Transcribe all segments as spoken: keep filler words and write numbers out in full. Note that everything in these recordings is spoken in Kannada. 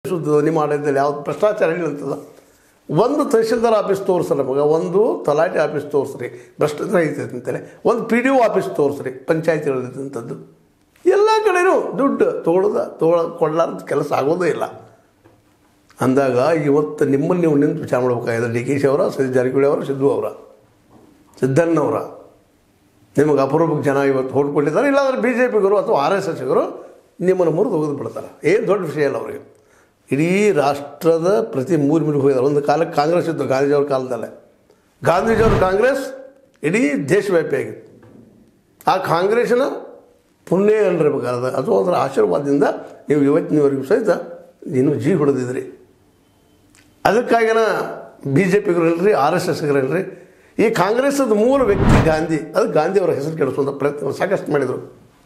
ಸುದ್ದು ನಿಮ್ಮ ಆಡಳಿತದಲ್ಲಿ ಯಾವ್ದು ಭ್ರಷ್ಟಾಚಾರ ಇಲ್ಲಂತದ. ಒಂದು ತಹಶೀಲ್ದಾರ್ ಆಫೀಸ್ ತೋರಿಸ್ರಿ ನಮಗೆ, ಒಂದು ತಲಾಟೆ ಆಫೀಸ್ ತೋರಿಸ್ರಿ ಭ್ರಷ್ಟಾಚಾರ ಐತೆ ಅಂತೇಳಿ, ಒಂದು ಪಿ ಡಿ ಒ ಆಫೀಸ್ ತೋರಿಸ್ರಿ ಪಂಚಾಯತಿಗಳಿದ್ದಂಥದ್ದು. ಎಲ್ಲ ಕಡೆಯೂ ದುಡ್ಡು ತೊಗೊಳದ ತೊಗೊಳ ಕೊಡಲಾರ್ದ ಕೆಲಸ ಆಗೋದೇ ಇಲ್ಲ. ಅಂದಾಗ ಇವತ್ತು ನಿಮ್ಮನ್ನು ನೀವು ನಿಂತು ವಿಚಾರ ಮಾಡ್ಬೇಕಾಗಿದೆ. ಡಿ ಕೆ ಶಿ ಅವರ, ಸತೀಶ್ ಜಾರಕಿಹೊಳಿ ಅವರ, ಸಿದ್ದು ಅವರ, ಸಿದ್ದಣ್ಣವರ, ನಿಮಗೆ ಅಪರೂಪಕ್ಕೆ ಜನ ಇವತ್ತು ಓಟ್ ಕೊಟ್ಟಿದ್ದಾರೆ. ಇಲ್ಲಾಂದರೆ ಬಿ ಜೆ ಪಿಗರು ಅಥವಾ ಆರ್ ಎಸ್ ಎಸ್ಗರು ನಿಮ್ಮನ್ನು ಮುರಿದು ಹೋಗೋದು ಬಿಡ್ತಾರೆ. ಏನು ದೊಡ್ಡ ವಿಷಯ ಇಲ್ಲ ಅವರಿಗೆ. ಇಡೀ ರಾಷ್ಟ್ರದ ಪ್ರತಿ ಮೂರು ಮಿನಿಟ್ ಹೋಗಿದ್ದಾರೆ. ಒಂದು ಕಾಲಕ್ಕೆ ಕಾಂಗ್ರೆಸ್ ಇತ್ತು, ಗಾಂಧೀಜಿಯವ್ರ ಕಾಲದಲ್ಲೇ. ಗಾಂಧೀಜಿಯವ್ರ ಕಾಂಗ್ರೆಸ್ ಇಡೀ ದೇಶವ್ಯಾಪಿಯಾಗಿತ್ತು. ಆ ಕಾಂಗ್ರೆಸ್ಸಿನ ಪುಣ್ಯ ಅನ್ರಬೇಕಾದ ಅಥವಾ ಅದರ ಆಶೀರ್ವಾದದಿಂದ ನೀವು ಇವತ್ತಿನವರೆಗೂ ಸಹಿತ ನೀನು ಜೀ ಹೊಡೆದಿದ್ರಿ. ಅದಕ್ಕಾಗಿನ ಬಿ ಜೆ ಪಿಗರು ಇಲ್ಲರಿ, ಆರ್ ಎಸ್ ಎಸ್ಗರು ಇಲ್ಲರಿ. ಈ ಕಾಂಗ್ರೆಸ್ಸದ ಮೂಲ ವ್ಯಕ್ತಿ ಗಾಂಧಿ. ಅದು ಗಾಂಧಿಯವರ ಹೆಸರು ಕೆಡಿಸುವಂಥ ಪ್ರಯತ್ನ ಸಾಕಷ್ಟು ಮಾಡಿದರು.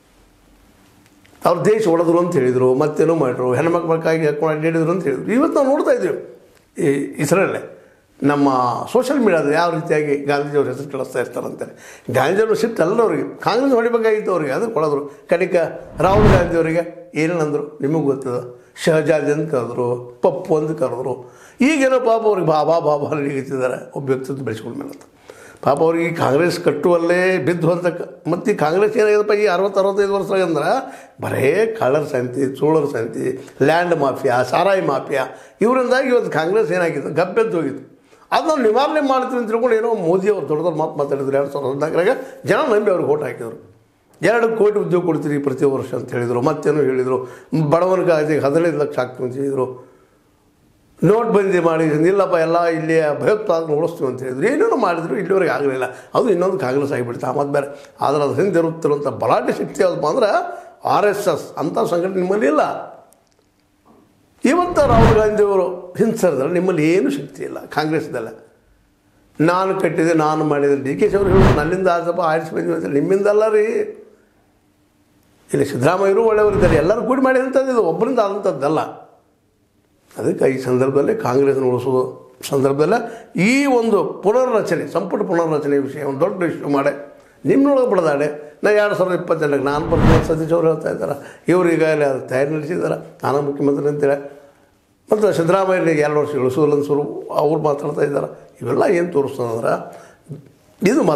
ಅವ್ರು ದೇಶ ಹೊಡೆದ್ರು ಅಂತ ಹೇಳಿದರು, ಮತ್ತೇನೋ ಮಾಡಿದ್ರು, ಹೆಣ್ಮಕ್ಳಕ್ಕಾಗಿ ಹಾಕೊಂಡು ಅಡ್ಡಾಡಿದ್ರು ಅಂತ ಹೇಳಿದ್ರು. ಇವತ್ತು ನಾವು ನೋಡ್ತಾ ಇದ್ದೀವಿ ಈ ಇದರಲ್ಲೇ ನಮ್ಮ ಸೋಷಿಯಲ್ ಮೀಡಿಯಾದ ಯಾವ ರೀತಿಯಾಗಿ ಗಾಂಧೀಜಿಯವ್ರ ಹೆಸರು ಕೆಡಿಸ್ತಾ ಇರ್ತಾರಂತಾರೆ. ಗಾಂಧೀಜಿಯವ್ರ ಸಿಟ್ಟು ಎಲ್ಲವರಿಗೆ, ಕಾಂಗ್ರೆಸ್ ಹೊಡಿಬೇಕಾಗಿತ್ತು ಅವರಿಗೆ, ಅದಕ್ಕೆ ಹೊಡೆದ್ರು. ಕಡಿಕ ರಾಹುಲ್ ಗಾಂಧಿಯವರಿಗೆ ಏನೇನಂದರು ನಿಮಗೆ ಗೊತ್ತದ. ಶಹಜಾದ್ ಅಂತ ಕರೆದ್ರು, ಪಪ್ಪು ಅಂತ ಕರೆದ್ರು. ಈಗೇನೋ ಪಾಪ ಅವ್ರಿಗೆ ಬಾಬಾ ಬಾಬಾ ಹಿಡಿತಿದ್ದಾರೆ ಒಬ್ಬ ವ್ಯಕ್ತಿತ್ವ ಬೆಳೆಸ್ಕೊಂಡ ಮೇಲೆ ಅಂತ. ಪಾಪ ಅವ್ರಿಗೆ ಕಾಂಗ್ರೆಸ್ ಕಟ್ಟುವಲ್ಲೇ ಬಿದ್ದು ಅಂತ. ಮತ್ತು ಈ ಕಾಂಗ್ರೆಸ್ ಏನಾಗಿದೆಪ್ಪ ಈ ಅರವತ್ತು ಅರವತ್ತೈದು ವರ್ಷ ಅಂದ್ರೆ ಬರೇ ಕಳ್ಳರ ಸಂತಿ, ಚೋಳರ ಸಂತಿ, ಲ್ಯಾಂಡ್ ಮಾಫಿಯಾ, ಸಾರಾಯಿ ಮಾಫಿಯಾ, ಇವರಿಂದಾಗಿ ಇವತ್ತು ಕಾಂಗ್ರೆಸ್ ಏನಾಗಿತ್ತು ಗಬ್ಬೆದ್ದು ಹೋಗಿತ್ತು. ಅದು ನಾವು ನಿವಾರಣೆ ಮಾಡ್ತೀವಿ ಅಂತ ತಿಳ್ಕೊಂಡು ಏನೋ ಮೋದಿ ಅವರು ದೊಡ್ಡ ದೊಡ್ಡ ಮಾತು ಮಾತಾಡಿದ್ರು. ಎರಡು ಸಾವಿರದ ಹದಿನಾಲ್ಕರಾಗ ಜನ ನಂಬಿ ಅವ್ರಿಗೆ ಓಟ್ ಹಾಕಿದರು. ಎರಡು ಕೋಟಿ ಉದ್ಯೋಗ ಕೊಡ್ತೀರಿ ಪ್ರತಿ ವರ್ಷ ಅಂತ ಹೇಳಿದರು. ಮತ್ತೇನೋ ಹೇಳಿದರು, ಬಡವನಿಗೆ ಹದಿನೈದು ಲಕ್ಷ ಆಗ್ತೀವಿ ಅಂತ ಹೇಳಿದರು. ನೋಟ್ ಬಂದಿ ಮಾಡಿ ಇಲ್ಲಪ್ಪ ಎಲ್ಲ ಇಲ್ಲಿ ಭಯೋತ್ಪಾದನೆ ಉಳಿಸ್ತೀವಿ ಅಂತ ಹೇಳಿದ್ರು. ಏನೇನೋ ಮಾಡಿದ್ರು, ಇಲ್ಲಿವರೆಗೆ ಆಗಲಿಲ್ಲ. ಅದು ಇನ್ನೊಂದು ಕಾಂಗ್ರೆಸ್ ಆಗಿಬಿಡ್ತು ಆ ಮತ್ತು ಬೇರೆ. ಆದರೆ ಅದು ಹಿಂದೆ ಇರುತ್ತಿರುವಂಥ ಬಲಾಢ್ಯ ಶಕ್ತಿ ಯಾವುದಪ್ಪ ಅಂದ್ರೆ ಆರ್ ಎಸ್ ಎಸ್ ಅಂಥ ಸಂಘಟನೆ ನಿಮ್ಮಲ್ಲಿ ಇಲ್ಲ. ಇವತ್ತು ರಾಹುಲ್ ಗಾಂಧಿಯವರು ಹಿಂಸರಿದ್ರೆ ನಿಮ್ಮಲ್ಲಿ ಏನೂ ಶಕ್ತಿ ಇಲ್ಲ ಕಾಂಗ್ರೆಸ್ದಲ್ಲ. ನಾನು ಕಟ್ಟಿದೆ, ನಾನು ಮಾಡಿದೆ. ಡಿ ಕೆ ಶಿ ಅವರು ಹೇಳೋದು ನನ್ನಿಂದ ಆಸಪ್ಪ ಆರಿಸಿ ಬಂದಿವೆ ಅಂತ. ನಿಮ್ಮಿಂದಲ್ಲ ರೀ. ಇಲ್ಲಿ ಸಿದ್ದರಾಮಯ್ಯರು ಒಳ್ಳೆಯವರಿದ್ದಾರೆ, ಎಲ್ಲರೂ ಕೂಡಿ ಮಾಡಿದಂಥದ್ದು, ಇದು ಒಬ್ಬರಿಂದ ಆದಂಥದ್ದಲ್ಲ. ಅದಕ್ಕೆ ಈ ಸಂದರ್ಭದಲ್ಲಿ ಕಾಂಗ್ರೆಸ್ನ ಉಳಿಸೋದು ಸಂದರ್ಭದಲ್ಲ ಈ ಒಂದು ಪುನರ್ರಚನೆ, ಸಂಪುಟ ಪುನರ್ರಚನೆ ವಿಷಯ ಒಂದು ದೊಡ್ಡ ಇಶ್ಯೂ ಮಾಡಿ ನಿಮ್ಮನೊಳಗೆ ಬಡದಾಡೆ. ನಾ ಎರಡು ಸಾವಿರದ ಇಪ್ಪತ್ತೆರಡಕ್ಕೆ ನಾನು ಬರ್ತೀನಿ ಸತೀಶ್ ಅವರು ಹೇಳ್ತಾ ಇದ್ದಾರೆ. ಇವರು ಈಗಾಗಲೇ ಅದು ತಯಾರಿ ನಡೆಸಿದ್ದಾರೆ, ನಾನು ಮುಖ್ಯಮಂತ್ರಿ ಅಂತೇಳಿ. ಮತ್ತು ಸಿದ್ದರಾಮಯ್ಯನಿಗೆ ಎರಡು ವರ್ಷ ಇಳಿಸೋಲ್ಲ ಅನ್ಸೋರು ಅವ್ರು ಮಾತಾಡ್ತಾ ಇದ್ದಾರೆ. ಇವೆಲ್ಲ ಏನು ತೋರಿಸ್ತದಂದ್ರೆ ಇದು